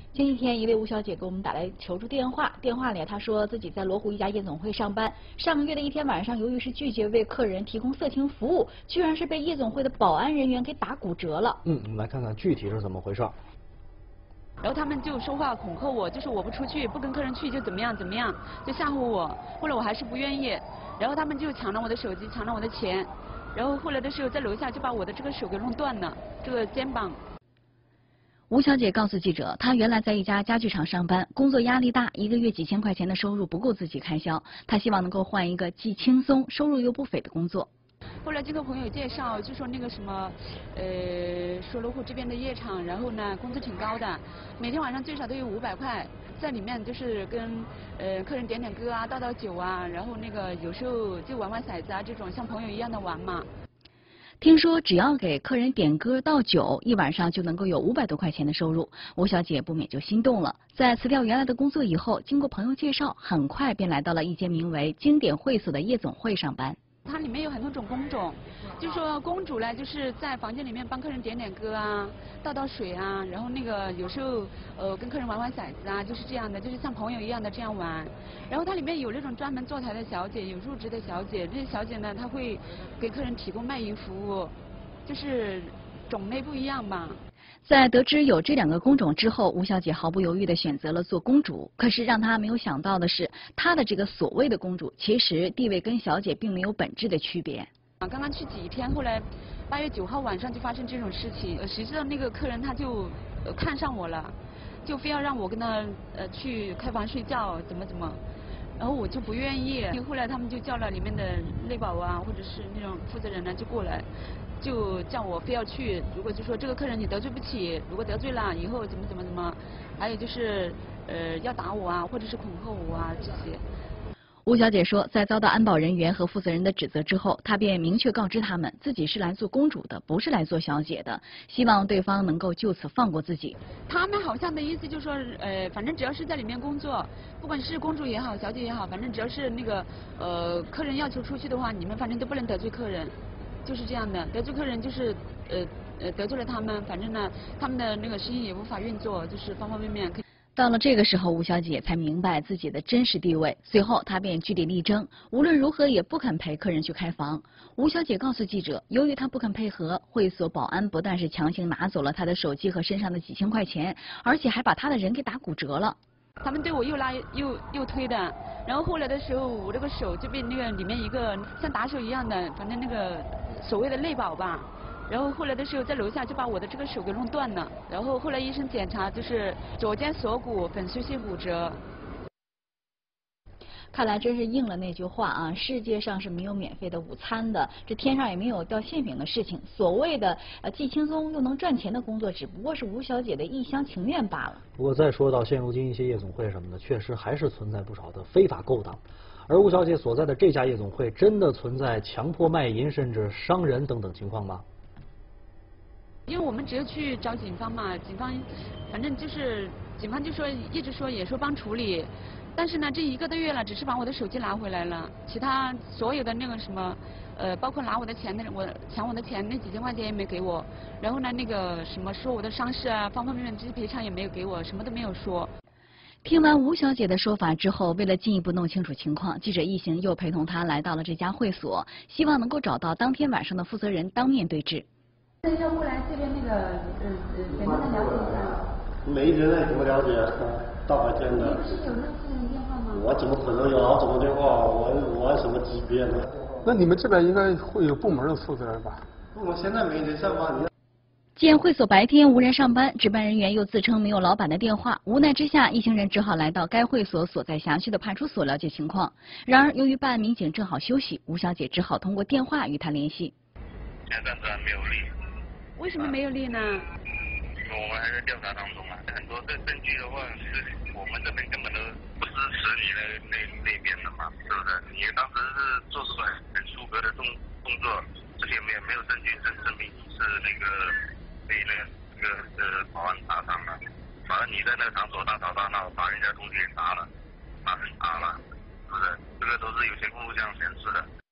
前几天，一位吴小姐给我们打来求助电话，电话里她说自己在罗湖一家夜总会上班，上个月的一天晚上，由于是拒绝为客人提供色情服务，居然是被夜总会的保安人员给打骨折了。 我们来看看具体是怎么回事。 然后他们就说话恐吓我，就是我不出去，不跟客人去就怎么样怎么样，就吓唬我。后来我还是不愿意，然后他们就抢了我的手机，抢了我的钱，然后后来的时候在楼下就把我的这个手给弄断了，这个肩膀。 吴小姐告诉记者，她原来在一家家具厂上班，工作压力大，一个月几千块钱的收入不够自己开销，她希望能够换一个既轻松、收入又不菲的工作。 后来经过朋友介绍，就说那个什么，说罗湖这边的夜场，然后呢工资挺高的，每天晚上最少都有500块，在里面就是跟客人点点歌啊，倒倒酒啊，然后那个有时候就玩玩骰子啊，这种像朋友一样的玩嘛。 听说只要给客人点歌倒酒，一晚上就能够有500多块钱的收入，吴小姐不免就心动了。在辞掉原来的工作以后，经过朋友介绍，很快便来到了一间名为经典会所的夜总会上班。 它里面有很多种工种，就说公主呢，就是在房间里面帮客人点点歌啊，倒倒水啊，然后那个有时候跟客人玩玩骰子啊，就是这样的，就是像朋友一样的这样玩。然后它里面有那种专门坐台的小姐，有入职的小姐，这些小姐呢，她会给客人提供卖淫服务，就是种类不一样吧。 在得知有这2个工种之后，吴小姐毫不犹豫地选择了做公主。可是让她没有想到的是，她的这个所谓的公主，其实地位跟小姐并没有本质的区别。 刚刚去几天，后来8月9号晚上就发生这种事情，谁知道那个客人他就看上我了，就非要让我跟他去开房睡觉，怎么，然后我就不愿意。后来他们就叫了里面的内保啊，或者是那种负责人呢，就过来。就叫我非要去，如果就说这个客人你得罪不起，如果得罪了以后怎么，还有就是要打我啊，或者是恐吓我啊这些。 吴小姐说，在遭到安保人员和负责人的指责之后，她便明确告知他们自己是来做公主的，不是来做小姐的，希望对方能够就此放过自己。 他们好像的意思就是说，反正只要是在里面工作，不管是公主也好，小姐也好，反正只要是那个客人要求出去的话，你们反正都不能得罪客人。就是这样的，得罪客人就是得罪了他们，反正呢，他们的那个生意也无法运作，就是方方面面。 到了这个时候，吴小姐才明白自己的真实地位。随后，她便据理力争，无论如何也不肯陪客人去开房。吴小姐告诉记者，由于她不肯配合，会所保安不但是强行拿走了她的手机和身上的几千块钱，而且还把她的人给打骨折了。 他们对我又拉又推的，然后后来的时候，我这个手就被那个里面一个像打手一样的，反正那个所谓的内保吧。然后后来的时候在楼下就把我的这个手给弄断了，然后后来医生检查就是左肩锁骨粉碎性骨折。 看来真是应了那句话啊，世界上是没有免费的午餐的，这天上也没有掉馅饼的事情。所谓的既轻松又能赚钱的工作，只不过是吴小姐的一厢情愿罢了。 不过再说到现如今一些夜总会什么的，确实还是存在不少的非法勾当。而吴小姐所在的这家夜总会，真的存在强迫卖淫甚至伤人等等情况吗？ 因为我们只有去找警方嘛，警方反正就是警方就说一直说也说帮处理，但是呢这1个多月了，只是把我的手机拿回来了，其他所有的那个什么包括拿我的钱抢我的钱那几千块钱也没给我，然后呢那个什么说我的伤势啊方方面面这些赔偿也没有给我，什么都没有说。 听完吴小姐的说法之后，为了进一步弄清楚情况，记者一行又陪同她来到了这家会所，希望能够找到当天晚上的负责人当面对质。 要不来这边那个简单的了解一下。 没人怎么了解？大白天的。 你不是有认识人电话吗？ 我怎么可能有老总的电话？我什么级别呢？ 那你们这边应该会有部门的负责人吧？ 我现在没人上班。 见会所白天无人上班，值班人员又自称没有老板的电话，无奈之下，一行人只好来到该会所所在辖区的派出所了解情况。然而，由于办案民警正好休息，吴小姐只好通过电话与他联系。 现在暂时还没有力。 为什么没有力呢？ 我们还在调查当中啊，很多的证据的话是我们这边根本都不支持你那边的嘛，是不是？你当时是做出来很出格的动作，而且也没有证据证明你是那个被那个保安打伤了，反正你在那个场所大吵大闹，把人家同学打了，把人打了，是不是？这个都是有些录像显示的。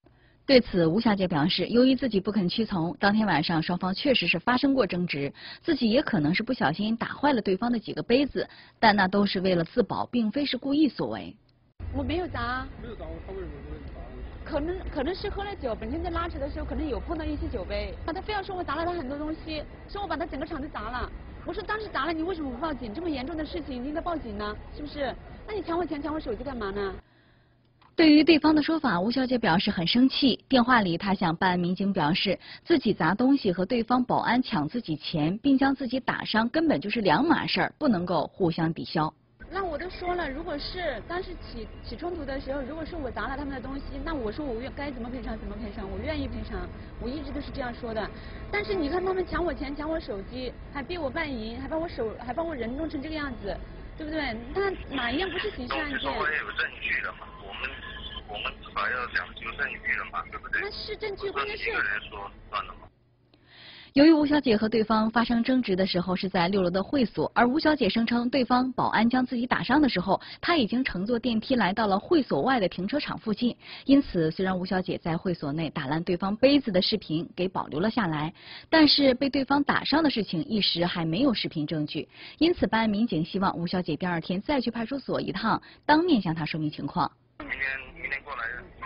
对此，吴小姐表示，由于自己不肯屈从，当天晚上双方确实是发生过争执，自己也可能是不小心打坏了对方的几个杯子，但那都是为了自保，并非是故意所为。 我没有砸。 没有砸，他为什么会砸？ 可能是喝了酒，本身在拉扯的时候可能有碰到一些酒杯，他非要说我砸了他很多东西，说我把他整个场子砸了。我说当时砸了你为什么不报警？这么严重的事情你应该报警呢，是不是？那你抢我钱抢我手机干嘛呢？ 对于对方的说法，吴小姐表示很生气。电话里，她向办案民警表示，自己砸东西和对方保安抢自己钱，并将自己打伤，根本就是两码事儿，不能够互相抵消。 那我都说了，如果是当时起冲突的时候，如果是我砸了他们的东西，那我说我该怎么赔偿怎么赔偿，我愿意赔偿，我一直都是这样说的。但是你看他们抢我钱、抢我手机，还逼我办银，还把我人弄成这个样子，对不对？那哪一样不是刑事案件？ 都是说有证据的嘛，我们至少要讲究证据的嘛，对不对？ 那是证据，关键是一个人说算了嘛。 由于吴小姐和对方发生争执的时候是在6楼的会所，而吴小姐声称对方保安将自己打伤的时候，她已经乘坐电梯来到了会所外的停车场附近。因此，虽然吴小姐在会所内打烂对方杯子的视频给保留了下来，但是被对方打伤的事情一时还没有视频证据。因此，办案民警希望吴小姐第二天再去派出所一趟，当面向她说明情况。 明天过来。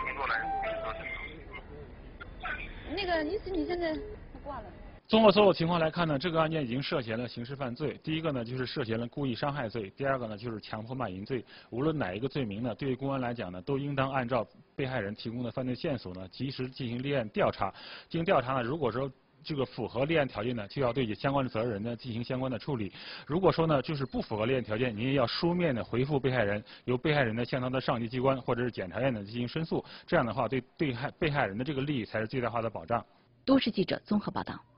那个意思你现在挂了。 综合所有情况来看呢，这个案件已经涉嫌了刑事犯罪。第一个呢，就是涉嫌了故意伤害罪；第二个呢，就是强迫卖淫罪。无论哪一个罪名呢，对于公安来讲呢，都应当按照被害人提供的犯罪线索呢，及时进行立案调查。经调查呢，如果说这个符合立案条件呢，就要对相关的责任人呢进行相关的处理。如果说呢，就是不符合立案条件，您也要书面的回复被害人，由被害人呢向他的上级机关或者是检察院呢进行申诉。这样的话，对被害人的这个利益才是最大化的保障。 都市记者综合报道。